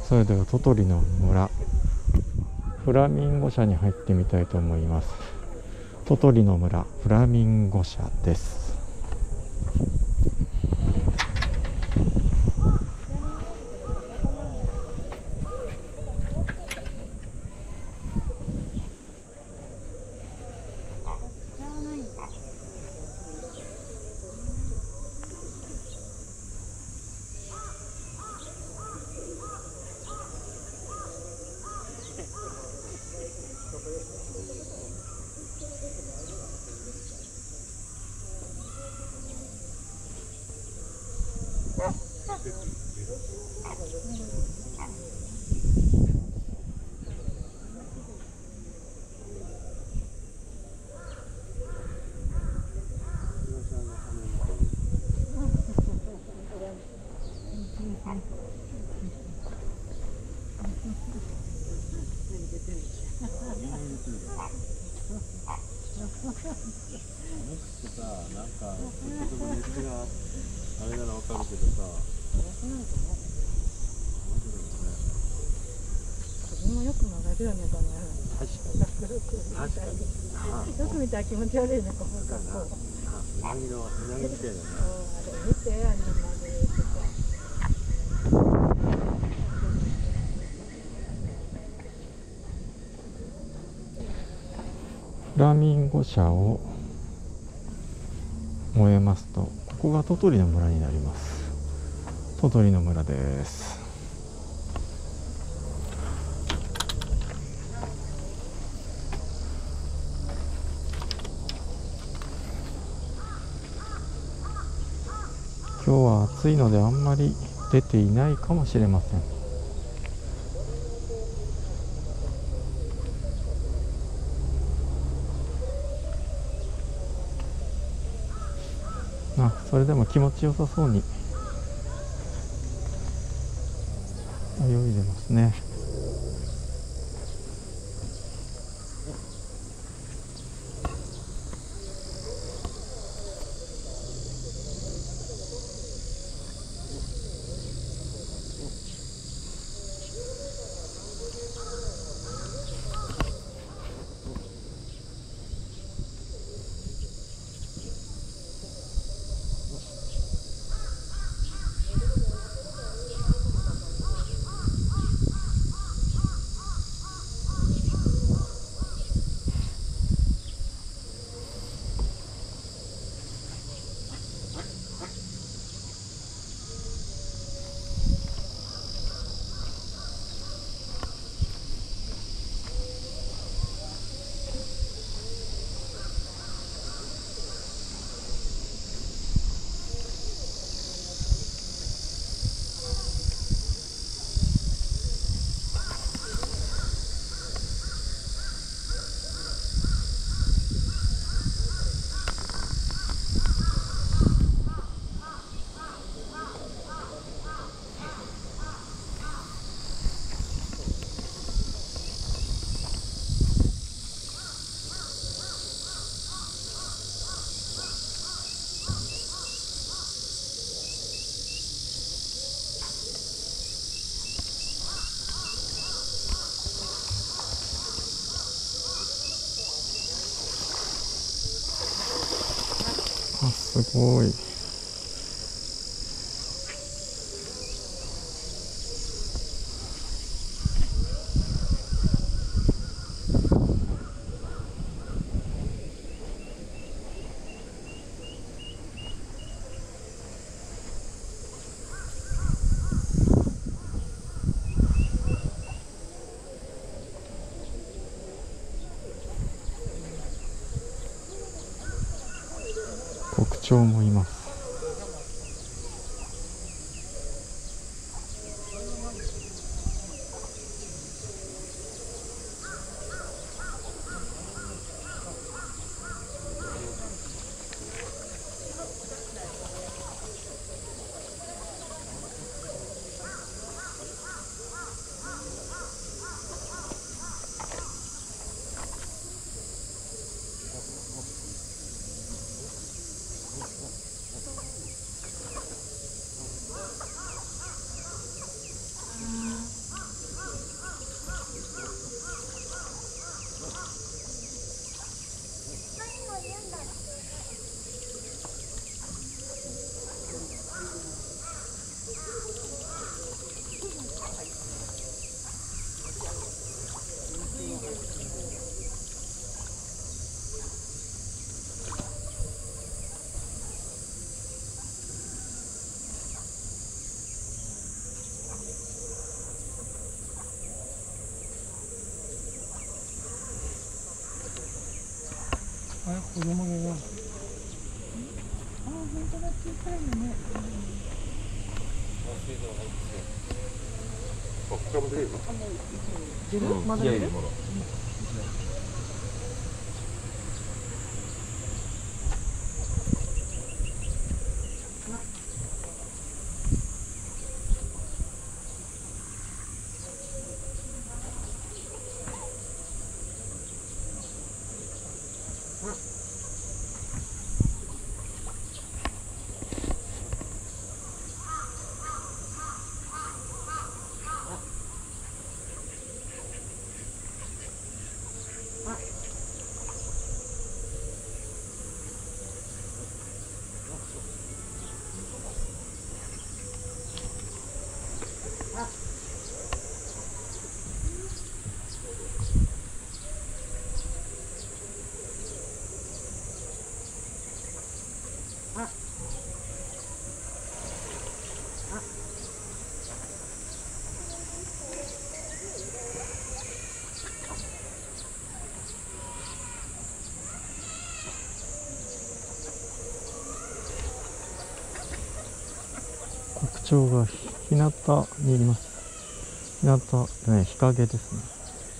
それでは鳥取の村フラミンゴ社に入ってみたいと思います。鳥取の村フラミンゴ社です。 あれならわかるけどさ、 首もよく曲がるよね、この野郎。 確かに。 よく見たら気持ち悪いね、この格好。 うなぎみたいだね。 あれ見て、あんなまでとか。 フラミンゴ社を終えますと、ここが鳥取の村になります。鳥取の村です。今日は暑いのであんまり出ていないかもしれません。それでも気持ちよさそうに泳いでますね。すごい。国鳥もいます。 あれ子供のな。 あ、本当だ、小さいのね。 こっから出るの。 出る？まだ出る？ まだ。 国鳥が日向にいます。日向ね、日陰ですね。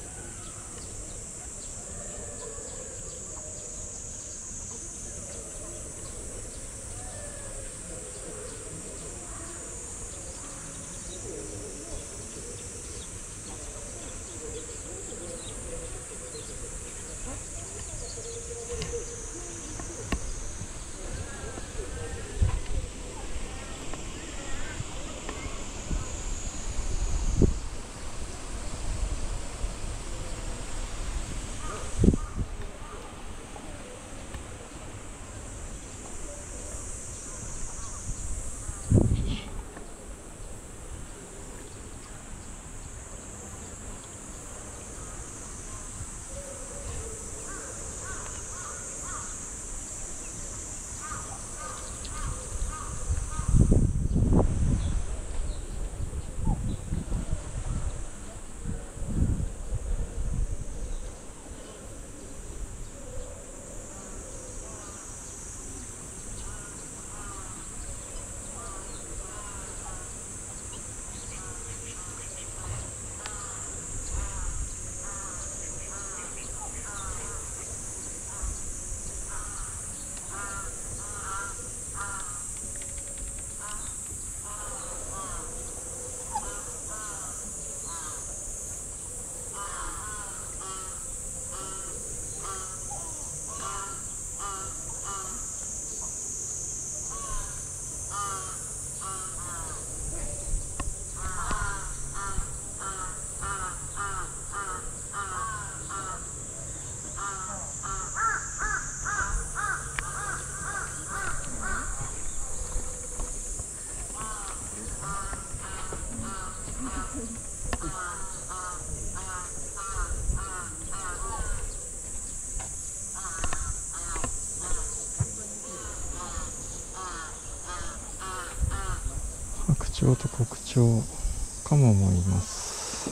白鳥と黒鳥、カモもいます。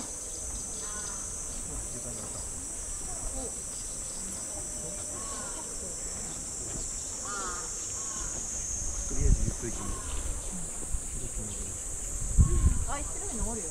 とりあえずゆっくり。 あ、白いのおるよ。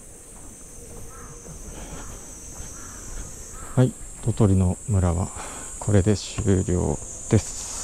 はい、鳥取の村はこれで終了です。